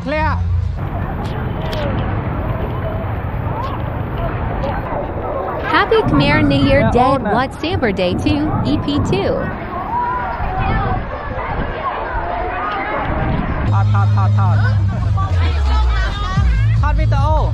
clear. Happy Khmer New Year Day, What Saber Day 2, EP2. Hot video.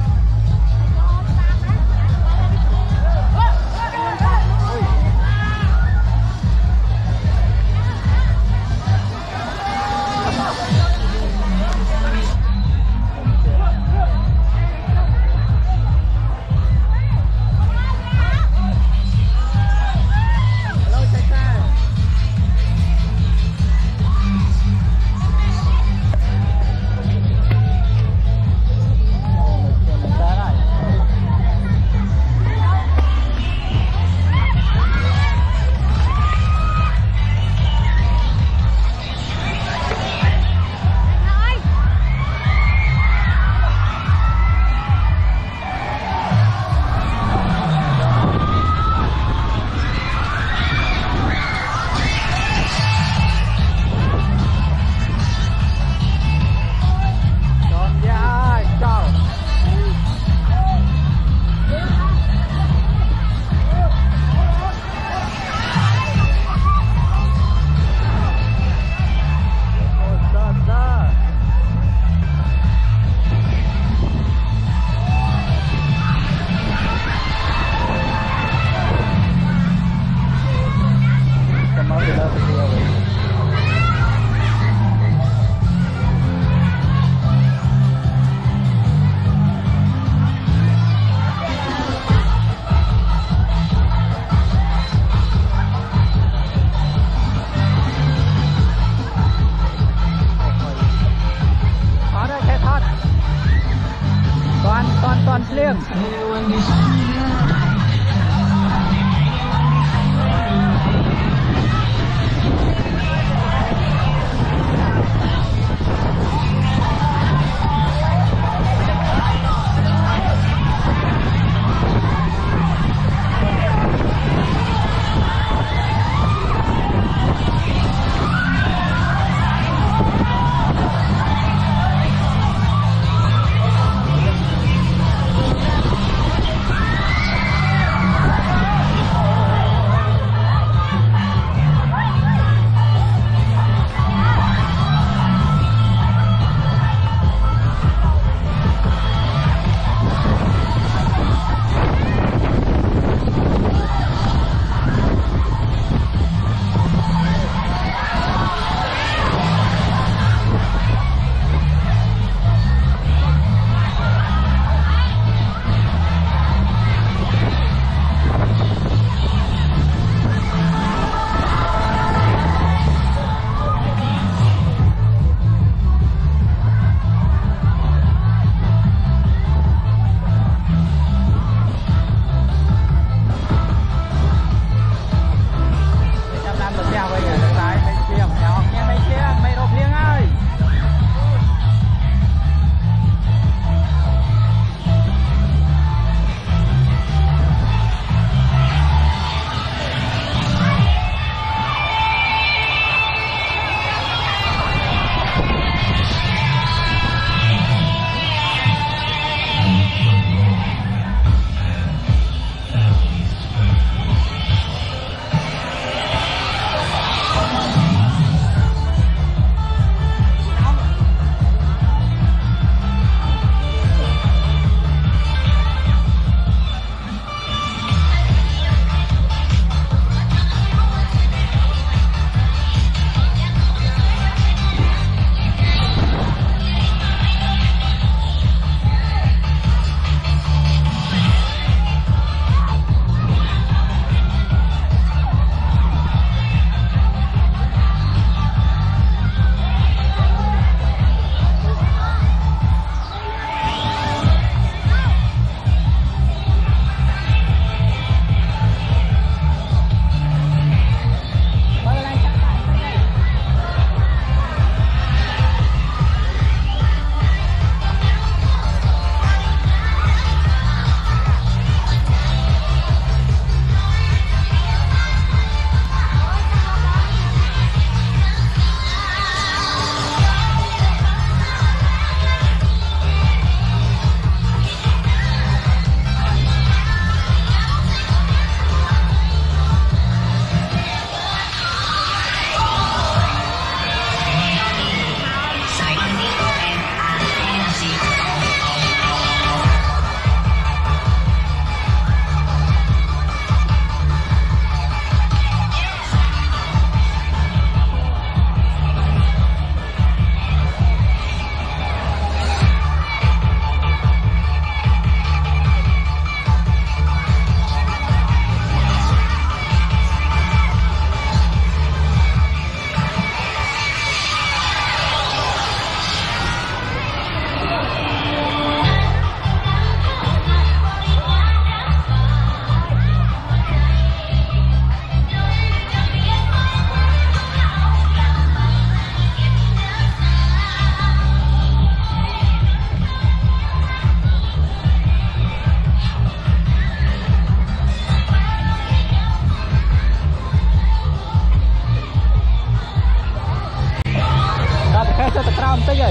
Toàn liêng.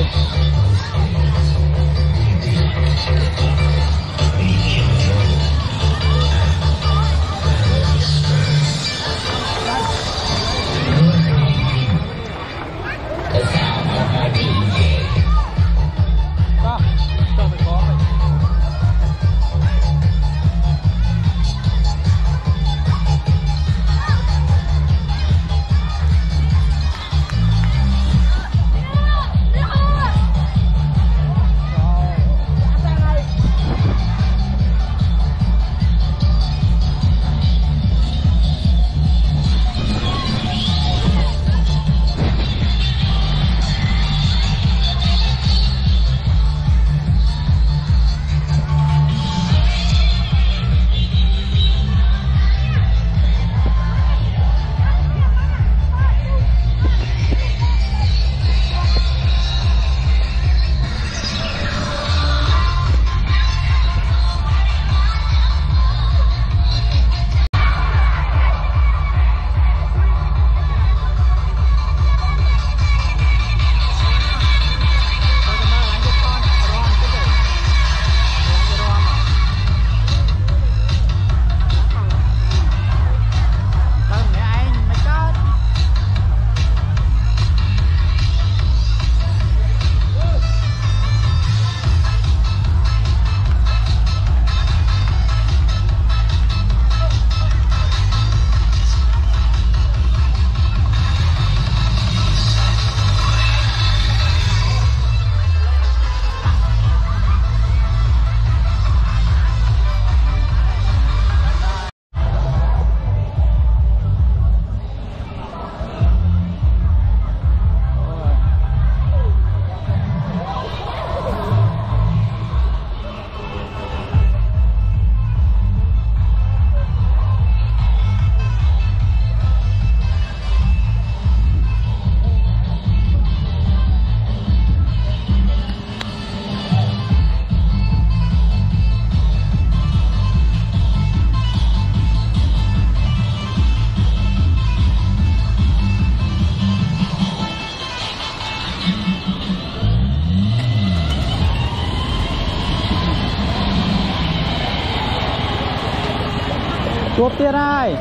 Chuột tiền ai.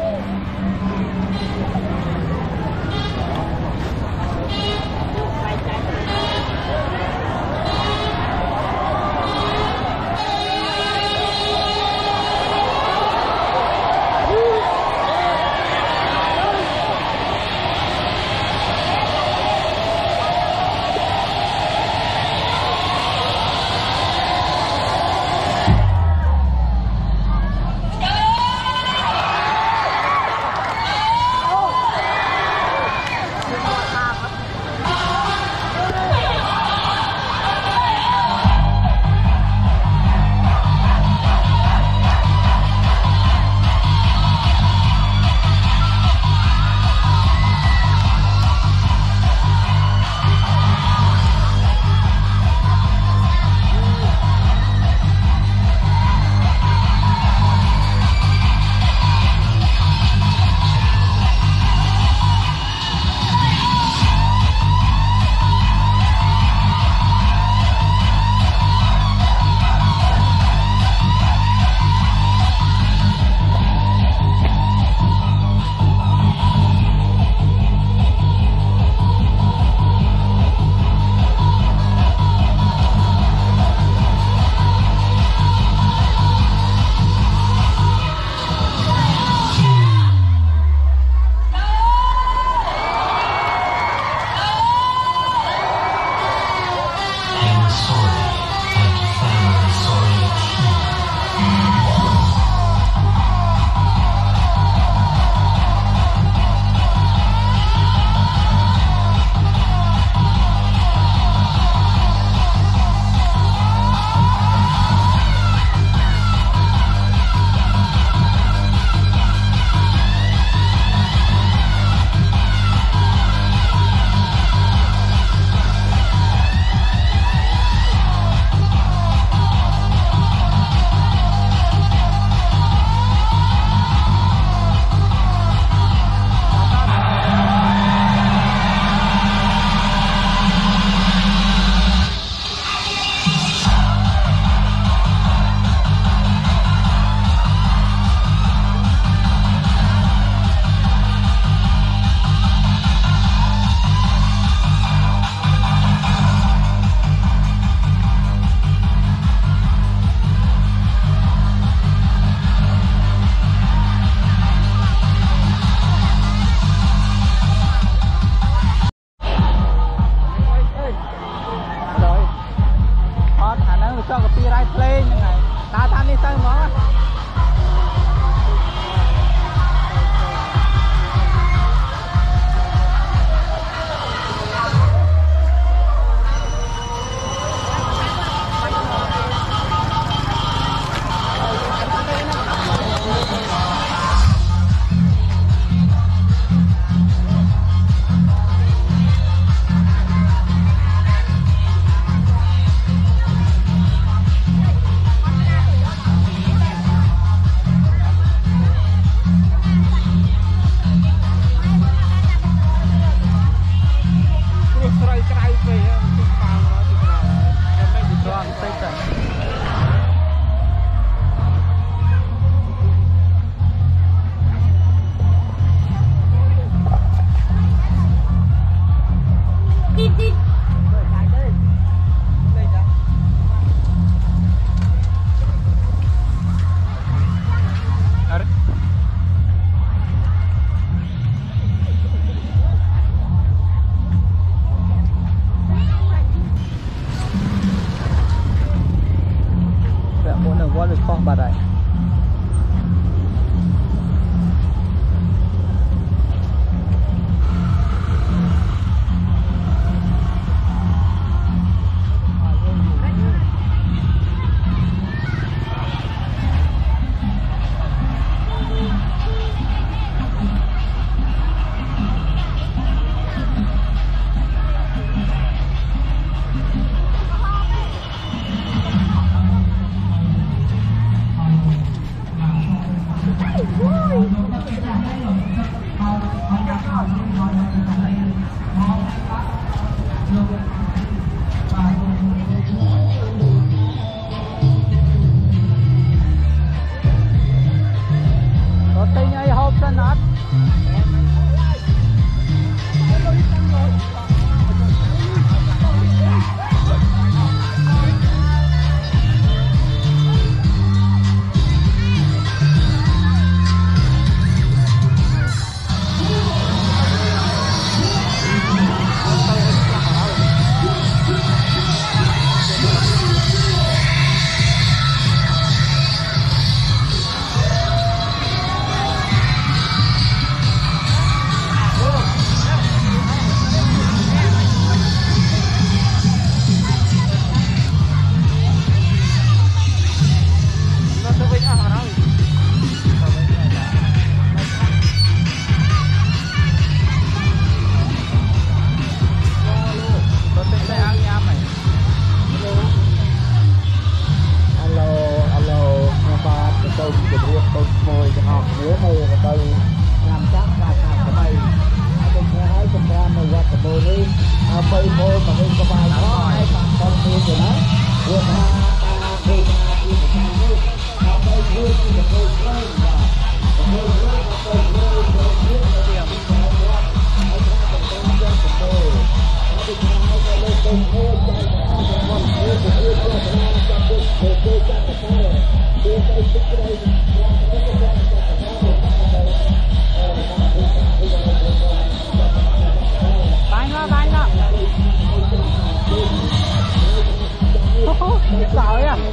Sao ấy à?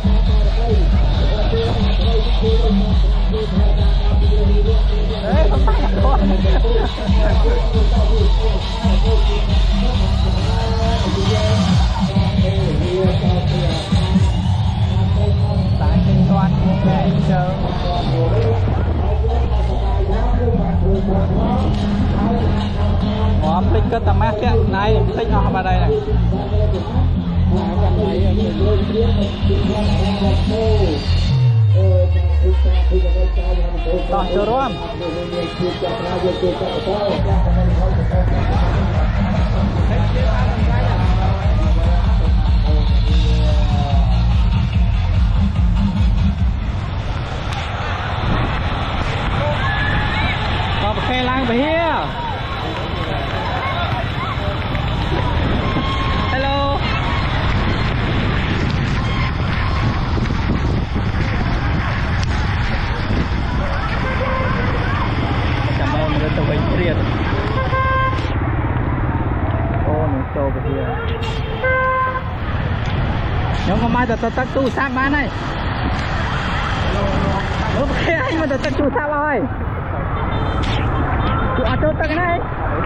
Đấy, không phải là con. Tại kinh toán nghe chờ. Ngõ thích cái tầm mát kia, này thích nó vào đây này. Tỏ cho rôm. Có một khe lang về here. Hello. Tôi phải triệt. Ô nó trâu về kia. Nếu không mai tao tắt tu sát bán này. Ok anh mà tao tắt tu sát rồi. Tụi ở chỗ tắt cái này.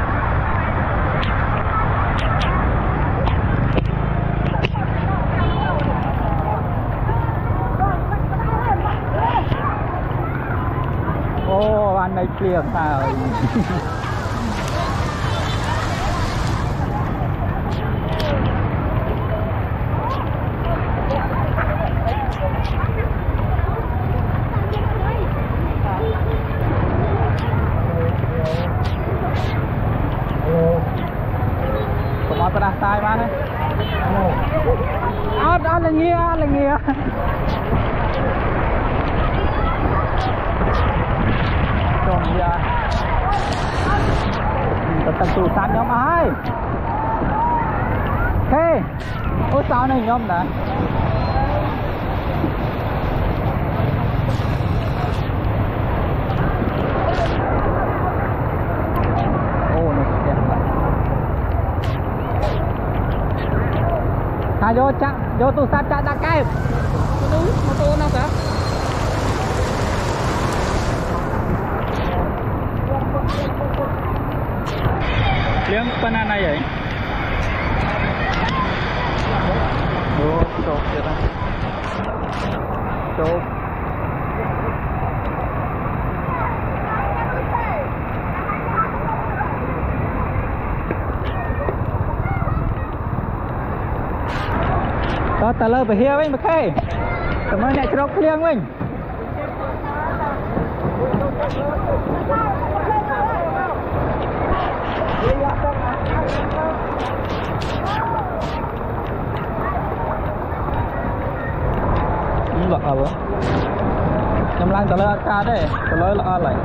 Ô anh này kia sao? Có mà sai mà đấy. Đó là nghe. Trông ra. Tập tụ sát nhóm ai? Hey, ôi sao này nhóm đã? Vô chắc, vô tụ sát chắc đã kẹp. Đúng, mà tô nào cả. Liếng banana này vậy? Ồ, chộp vậy đó. Chộp. Đó, ta lơ về here mình, ok. Cảm ơn nhạy trọc liêng mình. Lọ à bố. Nhằm lang ta lơ ca đấy, ta lơ lọ lại.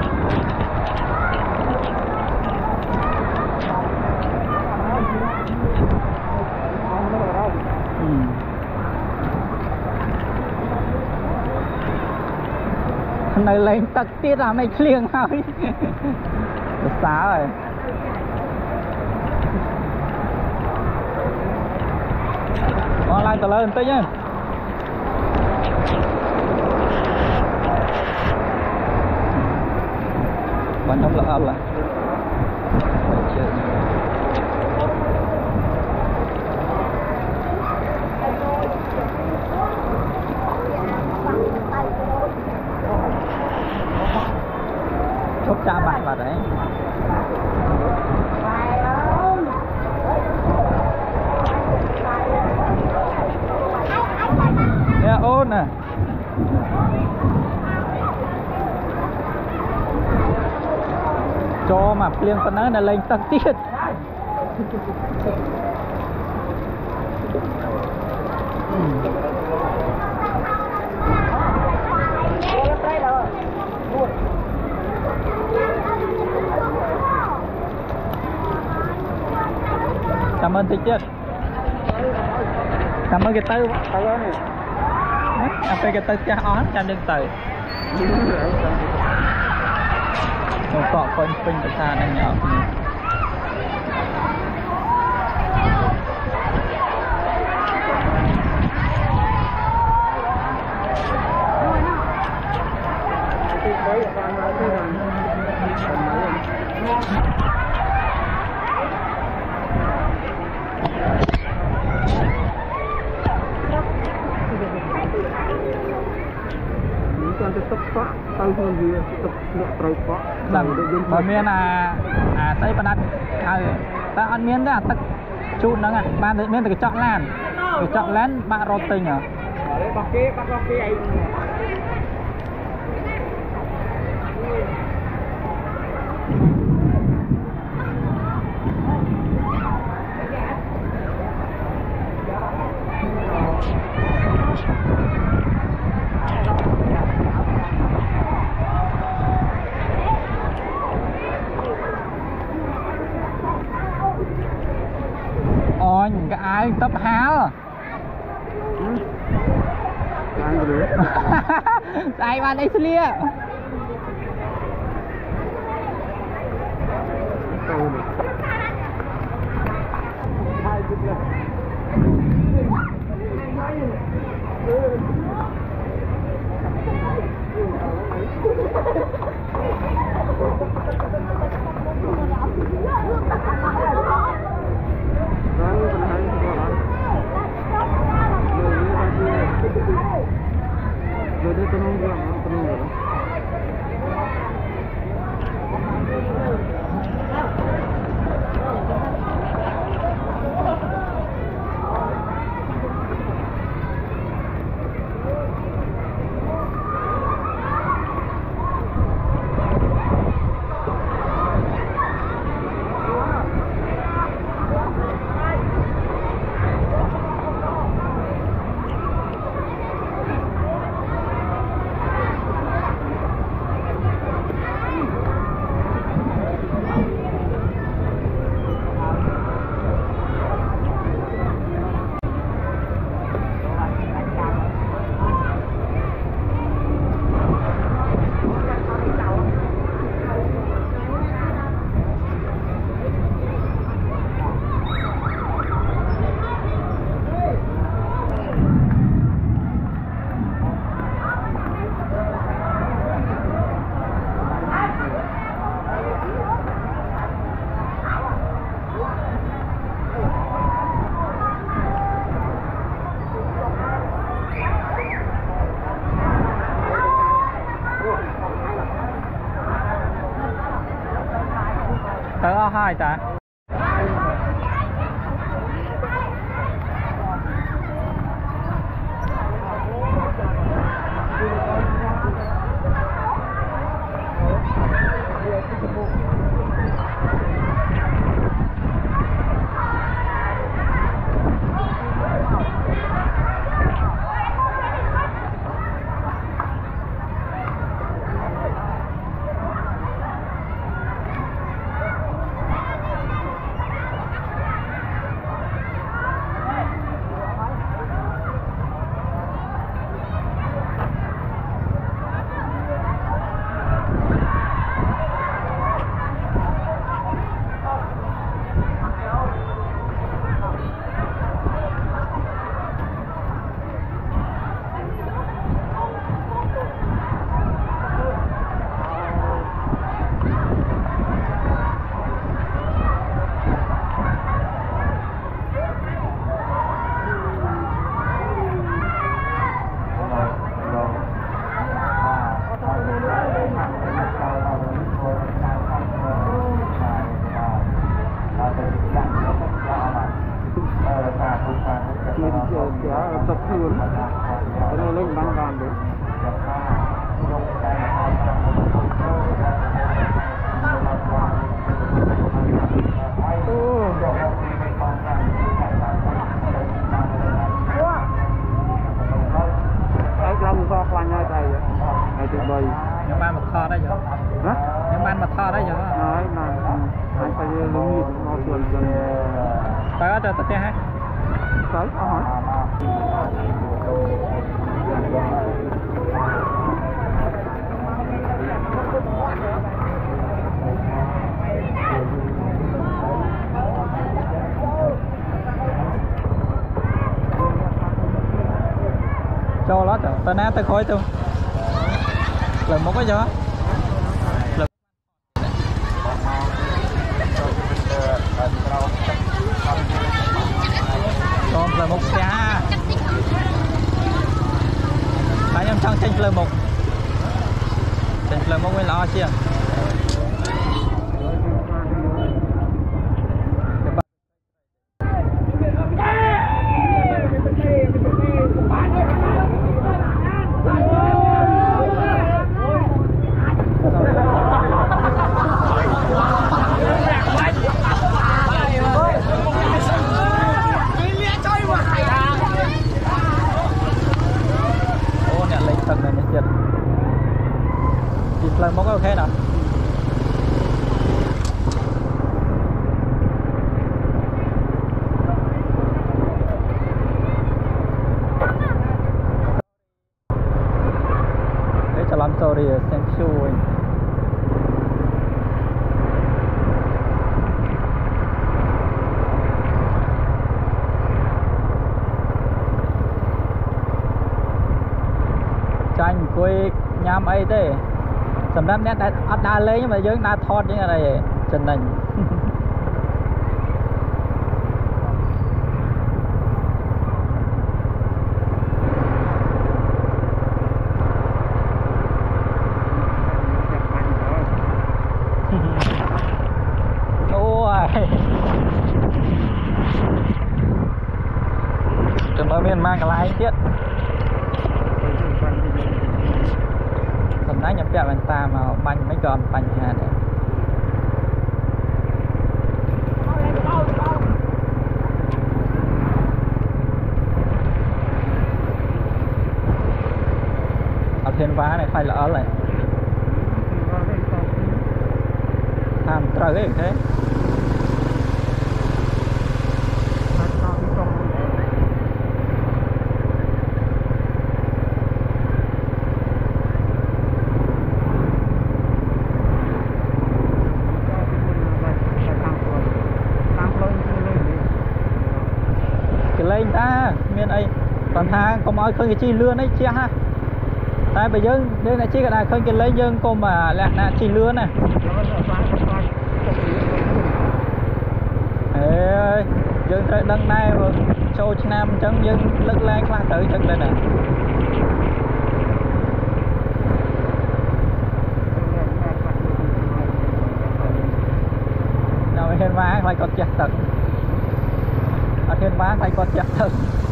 Này lên tật tiết là mày liêng thôi. Xá rồi. Con lại tờ lên tới nhá. Bạn không lỡ là chốt cha bạn vào đấy. Nè ôn nè. Cho mà liêng phần nữa là lên tầng tiết. Cảm ơn tích chết. Cảm ơn cái tư. Apa cái tư cha on chăm đừng tử. Một cọ con pin của ta đang nhỏ. Mà miền tây bên ta ăn miền đó tắc chun đó à ban tới miền từ cái chọn lan bạn rốt tinh à những cái ai tấp háo ai bạn ấy xưa tớ hai ta tập thường cho nên lên băng đàn đấy. giờ nói mà phải phải lưng nhịp nó tuần tuần phải có cho tết ha tới hả cho nó tao ná tao khói tao lần một cái gió còn lần một xa bạn em trong tranh lần một mới lo chưa lần một ok nào để cho làm story xem show tranh quê nhám ấy thế sầm đâm nét đa lấy nhưng mà dưới đa thon như này chân nành ôi trường mới miền mang cái lái tiết nãy nhập vào bàn ta mà banh mấy con banh hà này ở thiên vá này phải lỡ lại tham trời ấy thế lên ta miền ấy còn tha có nói khơi cái chi lươn ấy chia ha tại bây giờ đây là chi cái này khơi cái lấy dân cô mà lạc là chi lươn này ê dân trời đăng này rồi châu nam chân dân lực lan qua tới chân đây nè nào hiện vá phải còn chặt tận ở thiên vá phải còn chặt tận